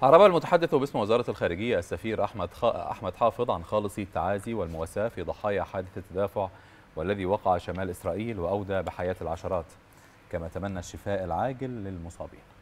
أعرب المتحدث باسم وزارة الخارجية السفير أحمد حافظ عن خالص التعازي والمواساة في ضحايا حادث التدافع والذي وقع شمال إسرائيل وأودى بحياة العشرات، كما تمنى الشفاء العاجل للمصابين.